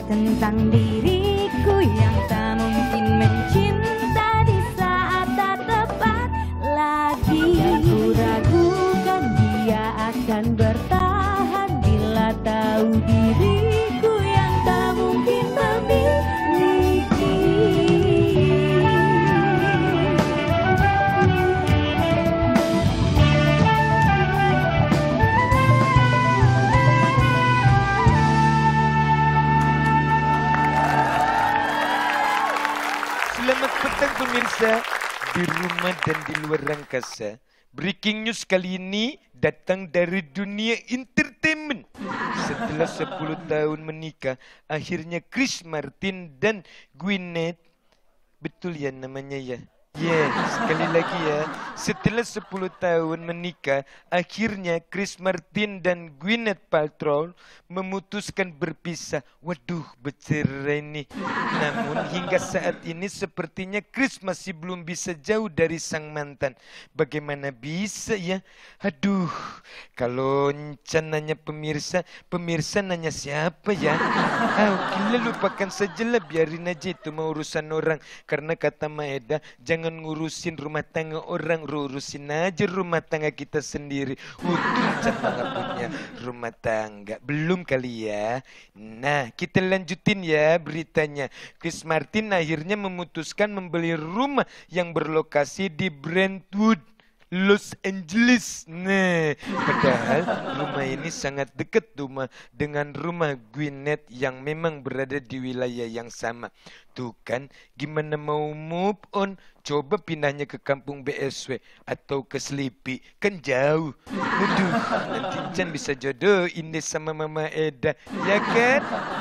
tentang diriku yang tak mungkin mencinta di saat tak tepat lagi. Aku ragukan dia akan bertahan bila tahu diriku yang tak mungkin memiliki. Selamat petang pemirsa di rumah dan di luar angkasa. Breaking news kali ini datang dari dunia entertainment. Setelah 10 tahun menikah, akhirnya Chris Martin dan Gwyneth, betul ya namanya ya? Ya, sekali lagi ya. Setelah 10 tahun menikah, akhirnya Chris Martin dan Gwyneth Paltrow memutuskan berpisah. Waduh, bercerai nih. Namun hingga saat ini sepertinya Chris masih belum bisa jauh dari sang mantan. Bagaimana bisa ya? Aduh, kalau Ncan nanya pemirsa, pemirsa nanya siapa ya? Gila, lupakan sajalah, biarin aja itu mau urusan orang. Karena kata Maeda, jangan ngurusin rumah tangga orang, urusin aja rumah tangga kita sendiri. Untung Ncan nggak punya rumah tangga. Belum kali ya. Nah, kita lanjutin ya beritanya. Chris Martin akhirnya memutuskan membeli rumah yang berlokasi di Brentwood, Los Angeles. Nah, padahal rumah ini sangat dekat dengan rumah Gwyneth yang memang berada di wilayah yang sama. Tuh kan, gimana mau move on? Coba pindahnya ke kampung BSW atau ke Sleepy, kan jauh. Aduh, nanti Ncan bisa jodohin deh sama Mama Eda, ya kan?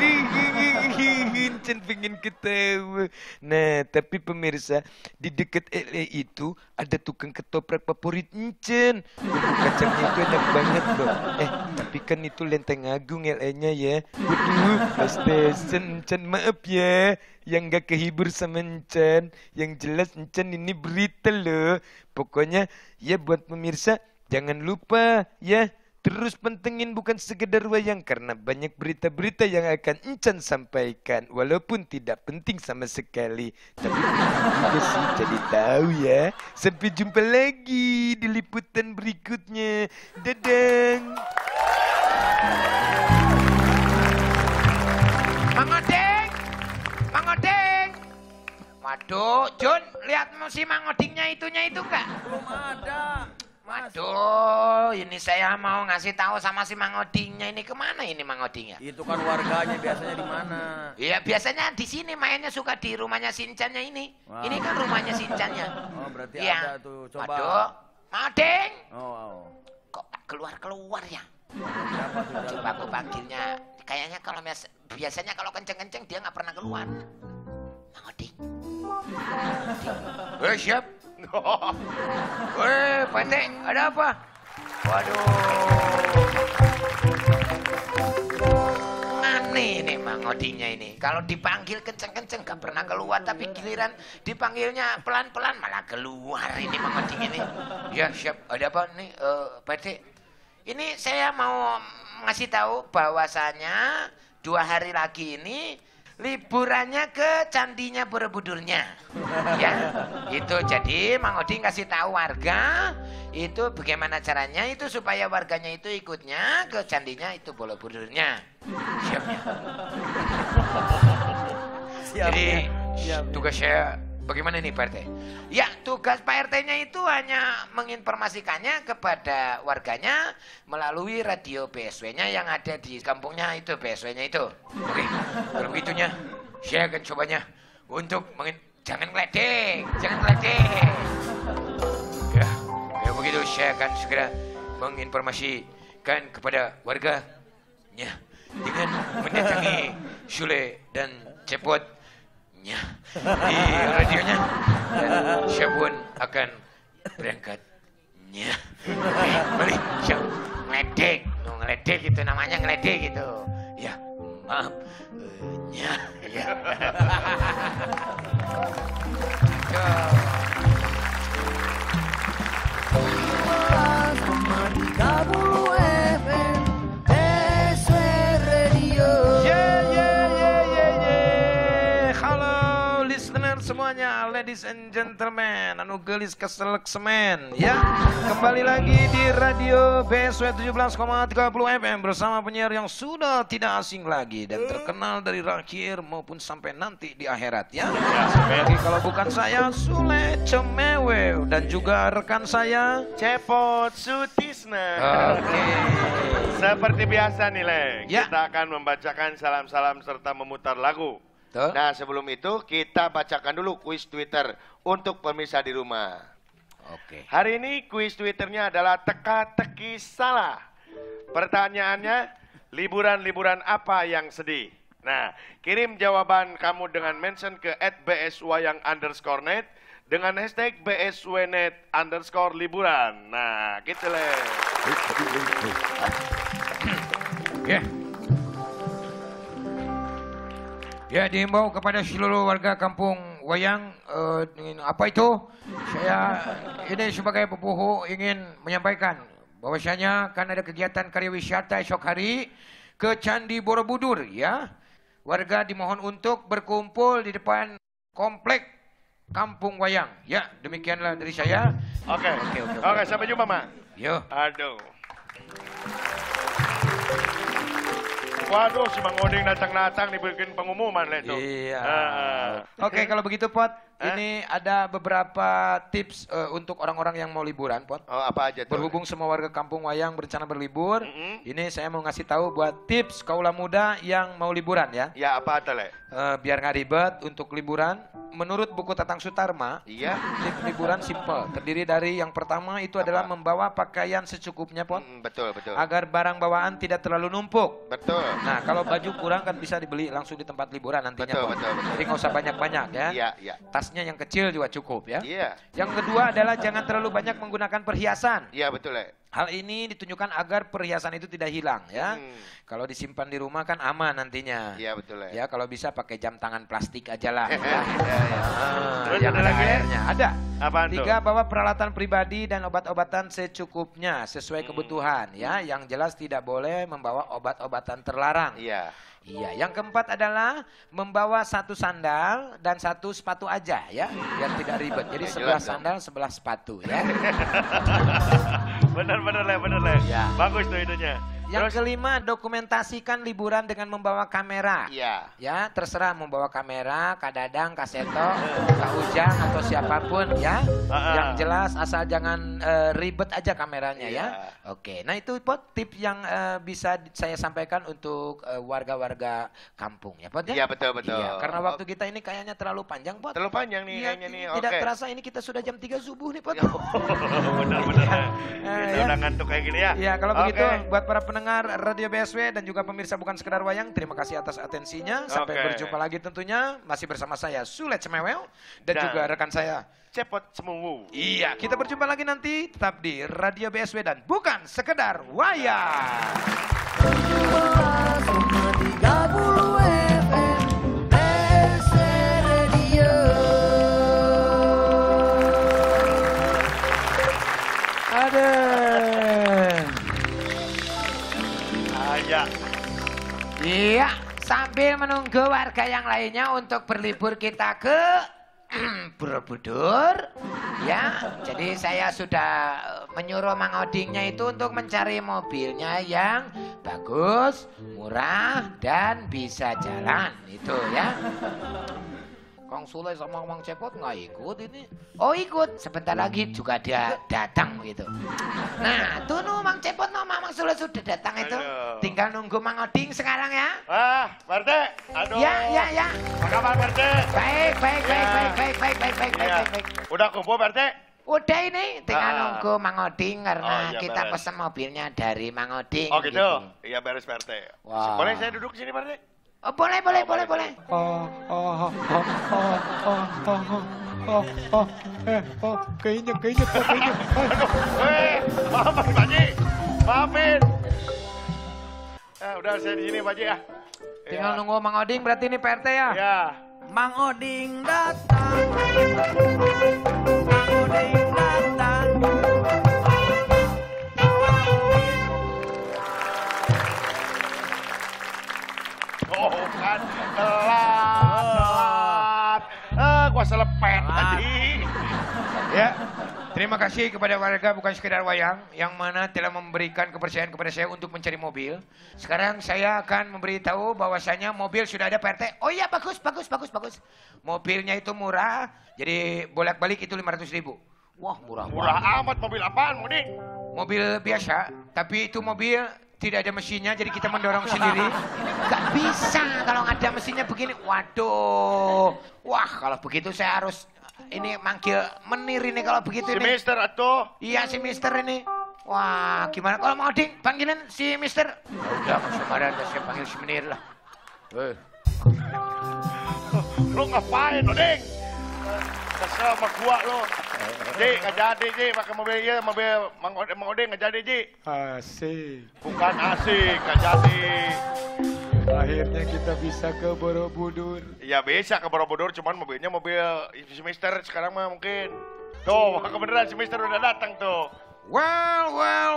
Ncan pengen ketawa. Nah, tapi pemirsa, di dekat LA itu ada tukang ketoprak favorit Ncan. Bumbu kacangnya itu enak banget loh. Tapi kan itu Lenteng Agung LA-nya ya. Waduh, Mas Desen, Ncan maaf ya yang gak kehibur sama Ncan. Yang jelas Ncan ini berita loh. Pokoknya ya buat pemirsa jangan lupa ya terus pantengin bukan sekedar wayang, karena banyak berita-berita yang akan Ncan sampaikan walaupun tidak penting sama sekali, tapi penting juga sih jadi tahu ya. Sampai jumpa lagi di liputan berikutnya. Dadah. Mang Oding! Mang Oding! Waduh, Jun, lihat si Mang Odingnya itu enggak? Belum ada. Waduh, ini saya mau ngasih tahu sama si Mang Odingnya ini, kemana ini Mang Odingnya? Itu kan warganya biasanya di mana? Iya, biasanya di sini, mainnya suka di rumahnya Sincannya ini. Wow. Ini kan rumahnya Sincannya. Oh, berarti Ya. ada tuh. Coba. Waduh, Mang Oding! Oh. Kok tak keluar-keluar ya? Siapa tuh dalam? Coba aku panggilnya. Kayaknya kalau biasanya kalau kenceng-kenceng dia nggak pernah keluar. Mang Oding. Siap. Pak Ente, ada apa? Waduh. Aneh nih Mang Odingnya ini. Kalau dipanggil kenceng-kenceng gak pernah keluar, tapi giliran dipanggilnya pelan-pelan malah keluar ini Mang Oding ini. Ya siap. Ada apa nih Pak Ente? Ini saya mau ngasih tahu bahwasanya 2 hari lagi ini liburannya ke Candinya Borobudurnya. Ya, itu jadi Mang Oding kasih tahu warga itu bagaimana caranya itu supaya warganya itu ikutnya ke Candinya itu Borobudurnya. Siapnya. Jadi tugas saya bagaimana nih Pak RT? Ya, tugas Pak RT-nya itu hanya menginformasikannya kepada warganya melalui radio BSW-nya yang ada di kampungnya itu, BSW-nya itu. Oke, kalau begitunya saya akan cobanya untuk jangan ngeledek. Ya, kayak begitu saya akan segera menginformasikan kepada warganya dengan mendatangi Sule dan Cepot di radionya, dan saya pun akan berangkatnya. Balik, siap. Ngeledek itu namanya, ngeledek gitu. Ya, maaf. Ya. ladies and gentlemen, anu gelis keselek semen ya. Kembali lagi di Radio BSW 17,30 FM bersama penyiar yang sudah tidak asing lagi dan terkenal dari akhir maupun sampai nanti di akhirat ya. Sampai lagi kalau bukan saya Sule Cemewew dan juga rekan saya Cepot Sutisna. Oke. Seperti biasa nih Leng, Ya. kita akan membacakan salam-salam serta memutar lagu. Tuh. Nah sebelum itu kita bacakan dulu kuis Twitter untuk pemirsa di rumah. Oke. Hari ini kuis Twitternya adalah teka-teki salah. Pertanyaannya, liburan-liburan apa yang sedih? Nah, kirim jawaban kamu dengan mention ke @bswayang_net dengan hashtag bswnet_liburan. Nah, gitu Leng. Ya. Ya, diimbau kepada seluruh warga kampung Wayang, apa itu? Saya ini sebagai pepuhu ingin menyampaikan bahwasanya kan ada kegiatan karya wisata esok hari ke Candi Borobudur ya. Warga dimohon untuk berkumpul di depan komplek Kampung Wayang. Ya, demikianlah dari saya. Oke, sampai jumpa Mak. Yo. Aduh. Waduh, si Mang Oding datang-datang dibikin pengumuman lah itu. Iya. Oke, kalau begitu Pot, ini ada beberapa tips untuk orang-orang yang mau liburan, Pot. Oh, apa aja tuh? Berhubung semua warga Kampung Wayang berencana berlibur, ini saya mau ngasih tahu buat tips kaula muda yang mau liburan ya. Ya, apa tuh, Le? Biar nggak ribet untuk liburan, menurut buku Tatang Sutarma, Iya. tips liburan simple. Terdiri dari yang pertama itu adalah membawa pakaian secukupnya, Pot. Betul, betul. Agar barang bawaan tidak terlalu numpuk. Betul. Nah, kalau baju kurang kan bisa dibeli langsung di tempat liburan nantinya. Betul, Pot. betul, betul. Jadi nggak usah banyak-banyak ya. Iya, iya. Tasnya yang kecil juga cukup ya. Iya. Yang kedua adalah jangan terlalu banyak menggunakan perhiasan. Iya, betul, Le. Hal ini ditunjukkan agar perhiasan itu tidak hilang ya. Kalau disimpan di rumah kan aman nantinya. Iya, betul, Le. Ya, kalau bisa pakai jam tangan plastik aja lah. Ya. Terus Yang ada lagi, Le? airnya. Ada. Apaan tuh? 3, bawa peralatan pribadi dan obat-obatan secukupnya sesuai kebutuhan ya. Yang jelas tidak boleh membawa obat-obatan terlarang. Iya. Iya, yang keempat adalah membawa 1 sandal dan 1 sepatu aja ya, biar tidak ribet. Jadi Ya, sebelah jelas dong. sandal, sebelah sepatu ya. Bener, Le, bener, Le. Ya. Bagus tuh itunya. Yang kelima, dokumentasikan liburan dengan membawa kamera. Iya. Ya, terserah membawa kamera, Kak Dadang, Kak Seto, Kak Ujang atau siapapun ya. Yang jelas asal jangan ribet aja kameranya ya. Oke, nah itu Pot tips yang bisa saya sampaikan untuk warga-warga kampung ya Pot ya. Iya, betul, betul. Iya, karena waktu kita ini kayaknya terlalu panjang Pot. Terlalu panjang nih Iya, kayaknya nih. tidak Oke. terasa ini kita sudah jam 3 subuh nih Pot. Bener. Kita ya. udah ngantuk kayak gini ya. Ya, kalau Oke. begitu buat para pendengar Radio BSW dan juga pemirsa bukan sekedar wayang, terima kasih atas atensinya. Sampai Oke. berjumpa lagi tentunya masih bersama saya Sule Cemewew dan juga rekan saya. Cepot Semuwu. Iya, kita berjumpa lagi nanti tetap di Radio BSW dan bukan sekedar wayang. 30 FM BSW Radio. Ada. Aja. Iya, sambil menunggu warga yang lainnya untuk berlibur kita ke Borobudur, ya. Jadi saya sudah menyuruh Mang Odingnya itu untuk mencari mobilnya yang bagus, murah, dan bisa jalan, itu ya. Kang Sule sama Mang Cepot nggak ikut ini? Oh ikut, sebentar lagi juga dia datang gitu. Nah, tuh nu Mang Cepot no Mang Sule sudah datang itu. Aduh. Tinggal nunggu Mang Oding sekarang ya. Pak RT. Aduh. Ya. Apa kabar Pak RT? Baik. Iya. Udah kumpul Pak RT? Udah ini, tinggal nunggu Mang Oding Oh, karena iya, kita beres. pesen mobilnya dari Mang Oding. Oh gitu? Iya beres Pak RT. Wah. Boleh saya duduk sini Pak RT? Oh, boleh. Keinjek. Maafin Pak Haji. Maafin. Udah saya di sini Pak Haji ya. Tinggal nunggu Mang Oding berarti ini PRT ya? Ya. Mang Oding datang. Mang Oding datang. Oh kan telat. Gua selepet tadi. Terima kasih kepada warga bukan sekedar wayang yang mana telah memberikan kepercayaan kepada saya untuk mencari mobil. Sekarang saya akan memberitahu bahwasanya mobil sudah ada Pak RT. Oh iya bagus. Mobilnya itu murah, jadi bolak-balik itu 500.000. Wah murah. Murah amat, mobil apaan, Mudik? Mobil biasa, tapi itu mobil tidak ada mesinnya, jadi kita mendorong sendiri. Gak bisa kalau ada mesinnya begini. Waduh, wah kalau begitu saya harus ini manggil menir ini kalau begitu Si ini. Mister atuh. Iya si Mister ini. Wah gimana kalau mau Ding panggilin si Mister? Ya udah Mas Sumaran, saya panggil si menir lah. Lu ngapain, Mudik? Kesel sama gua lu. Ji, nggak jadi Ji, pakai mobil iya, mobil Mang Oding nggak jadi Ji. Asik. Bukan asik, nggak jadi. Akhirnya kita bisa ke Borobudur. Ya bisa ke Borobudur, cuman mobilnya mobil si Mister sekarang mah mungkin. Tuh, kebenaran si Mister udah datang tuh. Well.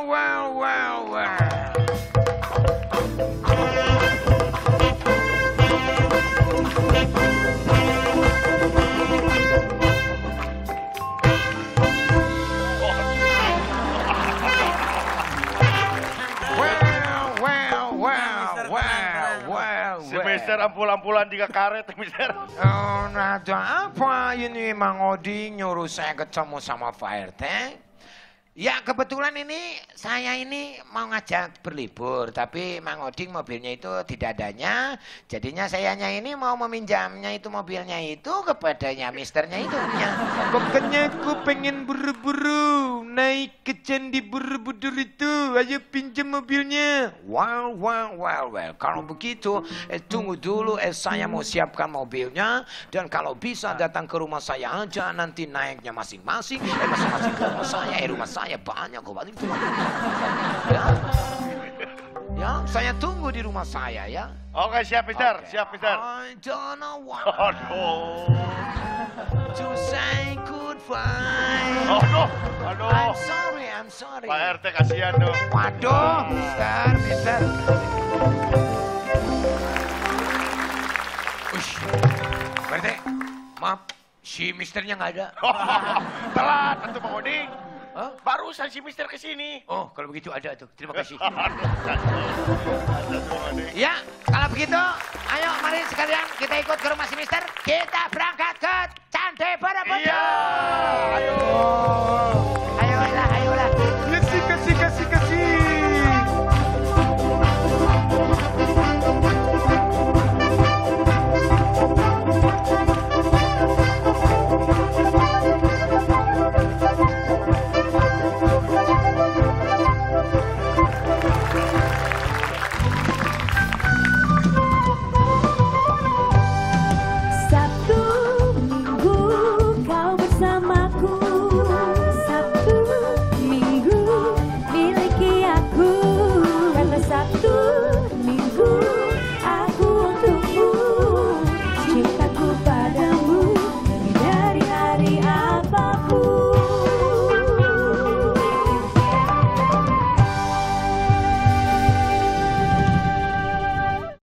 Si Mister ampul-ampulan 3 karet, Mister. Oh, ada apa ini Mang Oding nyuruh saya ketemu sama Pak RT? Ya kebetulan ini saya ini mau ngajak berlibur, tapi Mang Oding mobilnya itu tidak adanya. Jadinya sayanya ini mau meminjamnya itu mobilnya itu kepadanya misternya itu. Ya. Pokoknya aku pengen buru-buru naik ke Candi Borobudur itu. Ayo pinjam mobilnya. Well. Kalau begitu, tunggu dulu. Saya mau siapkan mobilnya. Dan kalau bisa datang ke rumah saya aja. Nanti naiknya masing-masing. Masing-masing ke rumah saya. Rumah saya banyak kok. Ya, saya tunggu di rumah saya ya. Oke, siap Mister, Okay. siap Mister. I don't know what Aduh. to say goodbye. Aduh. I'm sorry. Pak RT kasihan tuh. Waduh, Mister. Ush, Pak RT, maaf, si misternya nggak ada. Telat, atuh Mang Oding. Hah? Barusan si Mister kesini. Oh, kalau begitu ada tuh. Terima kasih. Aduh, Mang Oding. Ya, kalau begitu, ayo mari sekalian kita ikut ke rumah si mister. Kita berangkat ke Candi Borobudur. Iya, ayo.